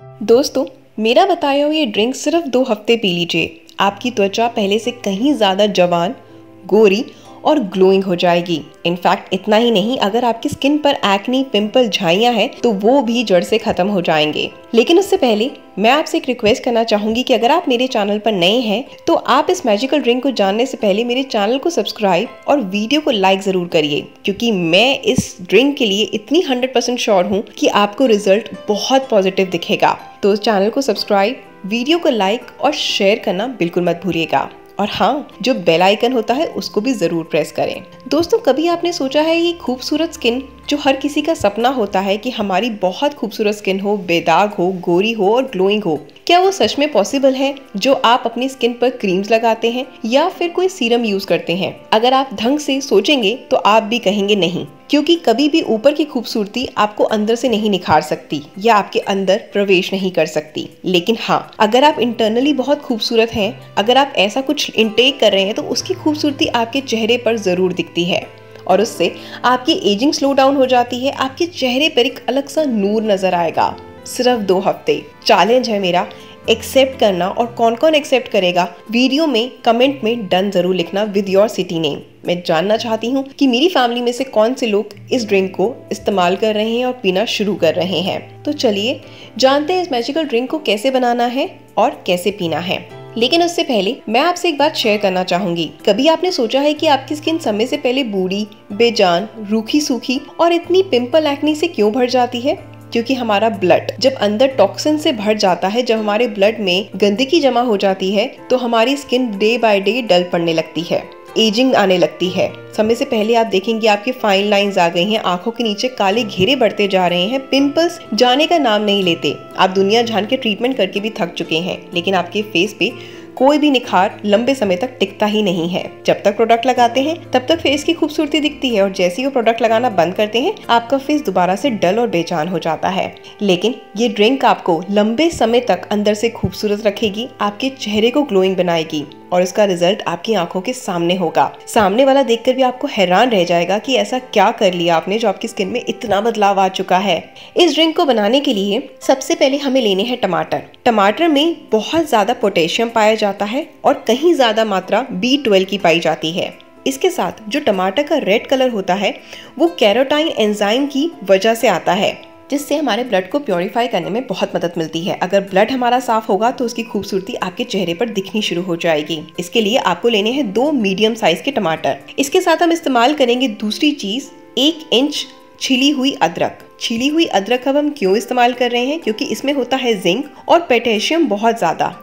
दोस्तों, मेरा बताया हुआ ये ड्रिंक सिर्फ 2 हफ्ते पी लीजिए, आपकी त्वचा पहले से कहीं ज़्यादा जवान, गोरी और ग्लोइंग हो जाएगी। इनफैक्ट इतना ही नहीं, अगर आपकी स्किन पर एक्ने, पिंपल, झाइयाँ हैं तो वो भी जड़ से खत्म हो जाएंगे। लेकिन उससे पहले मैं आपसे एक रिक्वेस्ट करना चाहूँगी कि अगर आप मेरे चैनल पर नए हैं तो आप इस मैजिकल ड्रिंक को जानने से पहले मेरे चैनल को सब्सक्राइब और वीडियो को लाइक ज़रूर करिए, क्योंकि मैं इस ड्रिंक के लिए इतनी 100% श्योर हूँ कि आपको रिजल्ट बहुत पॉजिटिव दिखेगा। तो चैनल को सब्सक्राइब, वीडियो को लाइक और शेयर करना बिल्कुल मत भूलिएगा। और हाँ, जो बेल आइकन होता है उसको भी ज़रूर प्रेस करें। दोस्तों, कभी आपने सोचा है ये खूबसूरत स्किन जो हर किसी का सपना होता है कि हमारी बहुत खूबसूरत स्किन हो, बेदाग हो, गोरी हो और ग्लोइंग हो, क्या वो सच में पॉसिबल है जो आप अपनी स्किन पर क्रीम्स लगाते हैं या फिर कोई सीरम यूज करते हैं? अगर आप ढंग से सोचेंगे तो आप भी कहेंगे नहीं, क्योंकि कभी भी ऊपर की खूबसूरती आपको अंदर से नहीं निखार सकती या आपके अंदर प्रवेश नहीं कर सकती। लेकिन हाँ, अगर आप इंटरनली बहुत खूबसूरत हैं, अगर आप ऐसा कुछ इनटेक कर रहे हैं तो उसकी खूबसूरती आपके चेहरे पर जरूर दिखती है और उससे आपकी एजिंग स्लो डाउन हो जाती है। आपके चेहरे पर एक अलग सा नूर नजर आएगा। सिर्फ 2 हफ्ते चैलेंज है मेरा, एक्सेप्ट करना। और कौन कौन एक्सेप्ट करेगा, वीडियो में कमेंट में डन जरूर लिखना विद योर सिटी नेम। मैं जानना चाहती हूँ कि मेरी फैमिली में से कौन से लोग इस ड्रिंक को इस्तेमाल कर रहे हैं और पीना शुरू कर रहे हैं। तो चलिए जानते हैं इस मैजिकल ड्रिंक को कैसे बनाना है और कैसे पीना है। लेकिन उससे पहले मैं आपसे एक बात शेयर करना चाहूंगी। कभी आपने सोचा है कि आपकी स्किन समय से पहले बूढ़ी, बेजान, रूखी सूखी और इतनी पिंपल एक्ने से क्यों भर जाती है? क्योंकि हमारा ब्लड जब अंदर टॉक्सिन से भर जाता है, जब हमारे ब्लड में गंदगी जमा हो जाती है तो हमारी skin day by day dull पड़ने लगती है, एजिंग आने लगती है। समय से पहले आप देखेंगे आपके फाइन लाइंस आ गई हैं, आंखों के नीचे काले घेरे बढ़ते जा रहे हैं, पिंपल्स जाने का नाम नहीं लेते। आप दुनिया जान के ट्रीटमेंट करके भी थक चुके हैं, लेकिन आपके फेस पे कोई भी निखार लंबे समय तक टिकता ही नहीं है। जब तक प्रोडक्ट लगाते हैं तब तक फेस की खूबसूरती दिखती है और जैसे ही वो प्रोडक्ट लगाना बंद करते हैं आपका फेस दोबारा से डल और बेजान हो जाता है। लेकिन ये ड्रिंक आपको लंबे समय तक अंदर से खूबसूरत रखेगी, आपके चेहरे को ग्लोइंग बनाएगी और इसका रिजल्ट आपकी आंखों के सामने होगा। सामने वाला देखकर भी आपको हैरान रह जाएगा कि ऐसा क्या कर लिया आपने जो आपकी स्किन में इतना बदलाव आ चुका है। इस ड्रिंक को बनाने के लिए सबसे पहले हमें लेने हैं टमाटर। टमाटर में बहुत ज्यादा पोटेशियम पाया जाता है और कहीं ज्यादा मात्रा B12 की पाई जाती है। इसके साथ जो टमाटर का रेड कलर होता है वो कैरोटीन एंजाइम की वजह से आता है, जिससे हमारे ब्लड को प्योरीफाई करने में बहुत मदद मिलती है। अगर ब्लड हमारा साफ होगा तो उसकी खूबसूरती आपके चेहरे पर दिखनी शुरू हो जाएगी। इसके लिए आपको लेने हैं 2 मीडियम साइज के टमाटर। इसके साथ हम इस्तेमाल करेंगे दूसरी चीज, 1 इंच छिली हुई अदरक। छिली हुई अदरक अब हम क्यों इस्तेमाल कर रहे हैं? क्योंकि इसमें होता है जिंक और पोटेशियम बहुत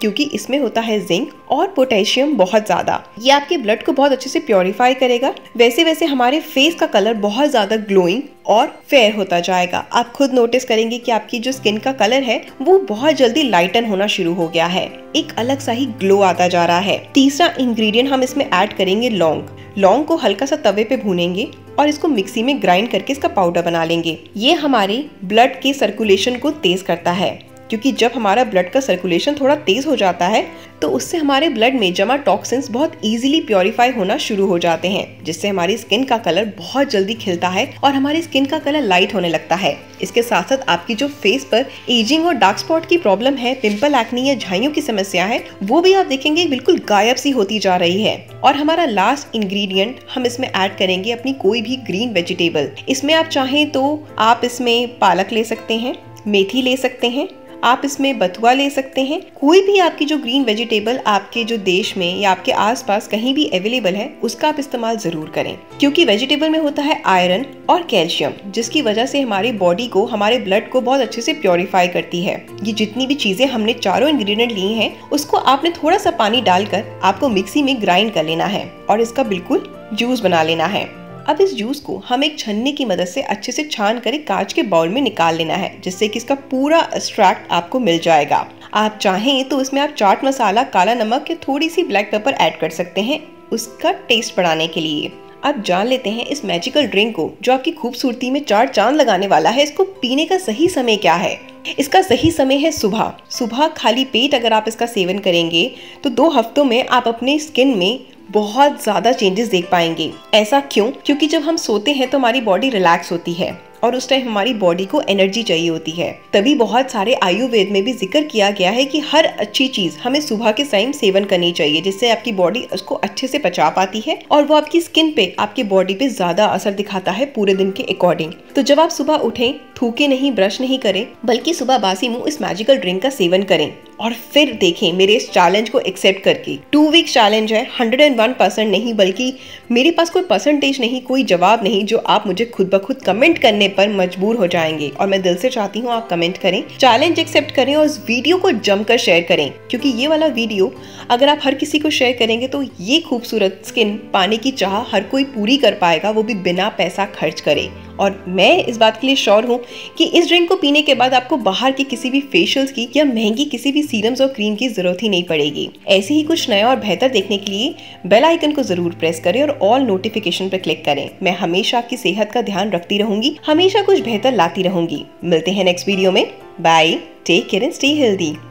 ज्यादा। ये आपके ब्लड को बहुत अच्छे से प्योरीफाई करेगा। वैसे वैसे हमारे फेस का कलर बहुत ज्यादा ग्लोइंग और फेयर होता जाएगा। आप खुद नोटिस करेंगे कि आपकी जो स्किन का कलर है वो बहुत जल्दी लाइटन होना शुरू हो गया है, एक अलग सा ही ग्लो आता जा रहा है। तीसरा इंग्रेडिएंट हम इसमें ऐड करेंगे लौंग। लौंग को हल्का सा तवे पे भूनेंगे और इसको मिक्सी में ग्राइंड करके इसका पाउडर बना लेंगे। ये हमारे ब्लड के सर्कुलेशन को तेज करता है, क्योंकि जब हमारा ब्लड का सर्कुलेशन थोड़ा तेज हो जाता है तो उससे हमारे ब्लड में जमा टॉक्सिन्स बहुत इजीली प्योरीफाई होना शुरू हो जाते हैं, जिससे हमारी स्किन का कलर बहुत जल्दी खिलता है और हमारी स्किन का कलर लाइट होने लगता है। इसके साथ साथ आपकी जो फेस पर एजिंग और डार्क स्पॉट की प्रॉब्लम है, पिंपल एक्ने या झाइयों की समस्या है, वो भी आप देखेंगे बिल्कुल गायब सी होती जा रही है। और हमारा लास्ट इंग्रेडिएंट हम इसमें ऐड करेंगे अपनी कोई भी ग्रीन वेजिटेबल। इसमें आप चाहें तो आप इसमें पालक ले सकते हैं, मेथी ले सकते हैं, आप इसमें बथुआ ले सकते हैं। कोई भी आपकी जो ग्रीन वेजिटेबल आपके जो देश में या आपके आसपास कहीं भी अवेलेबल है उसका आप इस्तेमाल जरूर करें, क्योंकि वेजिटेबल में होता है आयरन और कैल्शियम, जिसकी वजह से हमारी बॉडी को, हमारे ब्लड को बहुत अच्छे से प्योरीफाई करती है। ये जितनी भी चीजें हमने चारों इंग्रेडिएंट लिए हैं उसको आपने थोड़ा सा पानी डालकर आपको मिक्सी में ग्राइंड कर लेना है और इसका बिल्कुल जूस बना लेना है। अब इस जूस को हम एक छन्नी की मदद से अच्छे से छान कर एक कांच के बाउल में निकाल लेना है, जिससे कि इसका पूरा एक्सट्रैक्ट आपको मिल जाएगा। आप चाहें तो इसमें आप चाट मसाला, काला नमक या थोड़ी सी ब्लैक पेपर ऐड कर सकते हैं उसका टेस्ट बढ़ाने के लिए। अब जान लेते हैं इस मैजिकल ड्रिंक को जो आपकी खूबसूरती में 4 चांद लगाने वाला है, इसको पीने का सही समय क्या है? इसका सही समय है सुबह। सुबह खाली पेट अगर आप इसका सेवन करेंगे तो 2 हफ्तों में आप अपने स्किन में बहुत ज्यादा चेंजेस देख पाएंगे। ऐसा क्यों? क्योंकि जब हम सोते हैं तो हमारी बॉडी रिलैक्स होती है और उस टाइम हमारी बॉडी को एनर्जी चाहिए होती है। तभी बहुत सारे आयुर्वेद में भी जिक्र किया गया है कि हर अच्छी चीज हमें सुबह के टाइम सेवन करनी चाहिए, जिससे आपकी बॉडी उसको अच्छे से पचा पाती है और वो आपकी स्किन पे, आपकी बॉडी पे ज्यादा असर दिखाता है पूरे दिन के अकॉर्डिंग। तो जब आप सुबह उठें, थूके नहीं, ब्रश नहीं करें, बल्कि सुबह बासी मुंह इस मैजिकल ड्रिंक का सेवन करें और फिर देखें मेरे इस चैलेंज को एक्सेप्ट करके। 2 वीक चैलेंज है, 101% नहीं, बल्कि मेरे पास कोई परसेंटेज नहीं, कोई जवाब नहीं, जो आप मुझे खुद ब खुद कमेंट करने पर मजबूर हो जाएंगे। और मैं दिल से चाहती हूँ आप कमेंट करें, चैलेंज एक्सेप्ट करें और इस वीडियो को जमकर शेयर करें, क्योंकि ये वाला वीडियो अगर आप हर किसी को शेयर करेंगे तो ये खूबसूरत स्किन पाने की चाह हर कोई पूरी कर पाएगा, वो भी बिना पैसा खर्च करे। और मैं इस बात के लिए श्योर हूँ कि इस ड्रिंक को पीने के बाद आपको बाहर की किसी भी फेशियल्स की या महंगी किसी भी सीरम्स और क्रीम की जरूरत ही नहीं पड़ेगी। ऐसे ही कुछ नया और बेहतर देखने के लिए बेल आइकन को जरूर प्रेस करें और ऑल नोटिफिकेशन पर क्लिक करें। मैं हमेशा आपकी सेहत का ध्यान रखती रहूंगी, हमेशा कुछ बेहतर लाती रहूंगी। मिलते हैं नेक्स्ट वीडियो में। Bye, take care and stay healthy.